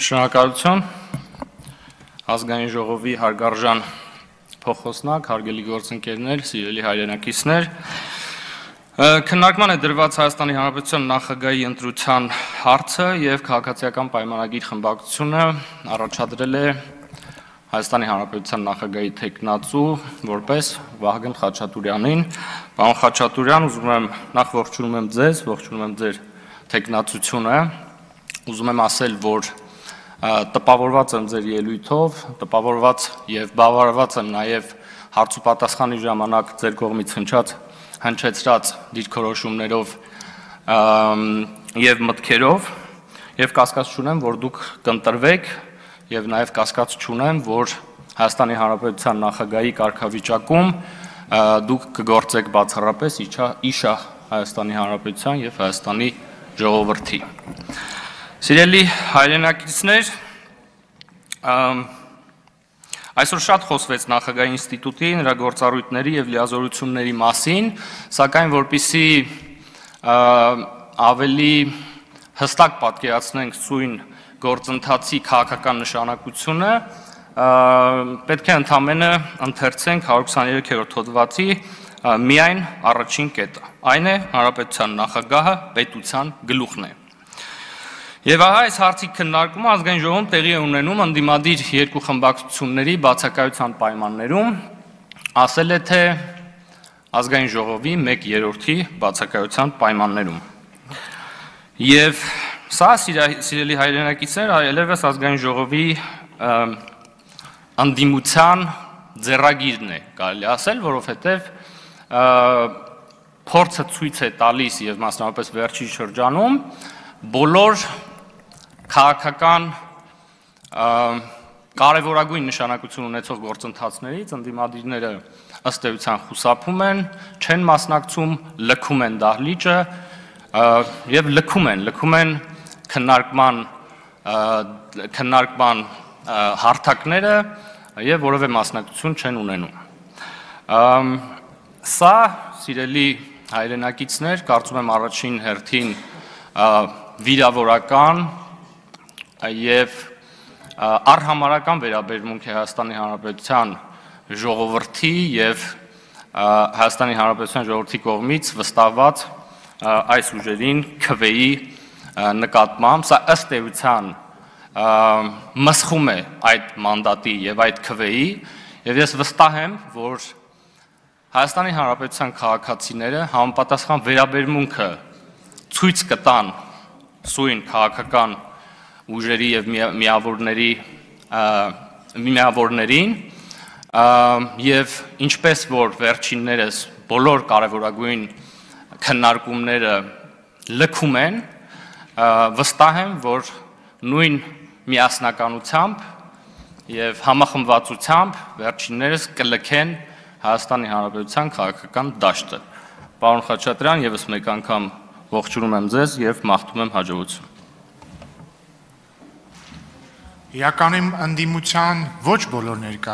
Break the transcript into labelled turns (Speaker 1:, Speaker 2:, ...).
Speaker 1: Շնորհակալություն ազգային ժողովի հարգարժան փոխոսնակ, հարգելի գործընկերներ, սիրելի հայրենակիցներ, քննարկման է դրված Հայաստանի Հանրապետության նախագահի ընտրության հարցը եւ քաղաքացիական պայմանագիր խմբակցությունը առաջադրել է Հայաստանի Հանրապետության նախագահի տեխնացու որպես Վահագն Խաչատուրյանին։ Պարոն Խաչատուրյան, ուզում եմ նախ ողջունում եմ ձեզ, ողջունում եմ ձեր տեխնացությունը, ուզում եմ ասել, որ տպավորված եմ ձեր ելույթով, տպավորված եւ բավարարված եմ նաեւ հարց ու պատասխանի ժամանակ ձեր կողմից հնչեցրած դիրքորոշումներով եւ մտքերով եւ կասկած չունեմ, որ դուք կընտրվեք եւ նաեւ կասկած չունեմ, որ Հայաստանի Հանրապետության նախագահի կարգավիճակում դուք կգործեք բացառապես իշահ Հայաստանի Հանրապետության եւ Հայաստանի ժողովրդի։ Սիրելի հայրենակիցներ, այսօր շատ խոսվեց նախագահի ինստիտուտի, նրա գործառույթների եւ լիազորությունների մասին, սակայն որպեսզի ավելի հստակ պատկերացնենք սույն գործընթացի քաղաքական նշանակությունը, պետք է ընդամենը ընթերցենք 123-րդ հոդվածի միայն առաջին կետը, այն է Հանրապետության նախագահը պետության գլուխն է։ Եվ ահա այս հարցի քննարկումը ազգային ժողովում տեղի է ունենում ընդդիմադիր երկու խմբակցությունների բացակայության պայմաններում, ասել է թե ազգային ժողովի 1/3-ի բացակայության պայմաններում։ Եվ սա, սիրելի հայրենակիցներ, այլևս ազգային ժողովի ընդդիմության ձեռագիրն է, կարելի ասել, որովհետև փորձը ցույց է տալիս եւ մասնավորապես վերջին շրջանում բոլոր քաղաքական կարևորագույն նշանակություն ունեցող գործընթացներից ընդդիմադիրները ըստ էության խուսափում են, չեն մասնակցում, լքում են դահլիճը եւ լքում են քննարկման հարթակները եւ որևէ մասնակցություն չեն ունենում։ Սա, սիրելի հայրենակիցներ, կարծում եմ առաջին հերթին վիրավորական եւ արհամարական վերաբերմունք է Հայաստանի Հանրապետության ժողովրդի եւ Հայաստանի Հանրապետության ժողովրդի կողմից վստահված այս ուժերին քվեի նկատմամբ, սա ըստ էության մսխում է այդ մանդատի եւ այդ քվեի եւ ես վստահ եմ, որ Հայաստանի Հանրապետության քաղաքացիները համապատասխան վերաբերմունքը ցույց կտան սույն քաղաքական ուժերի եւ միավորներին եւ ինչպես որ վերջիններս բոլոր կարևորագույն քննարկումները լքում են, վստահ եմ, որ նույն միասնականությամբ եւ համախմբվածությամբ վերջիններս կլքեն Հայաստանի Հանրապետության քաղաքական դաշտը։ Պարոն Խաչատրյան, եւս մեկ անգամ ողջունում եմ ձեզ եւ մաղթում եմ հաջողություն։
Speaker 2: Իրականում ընդդիմության ոչ բոլոր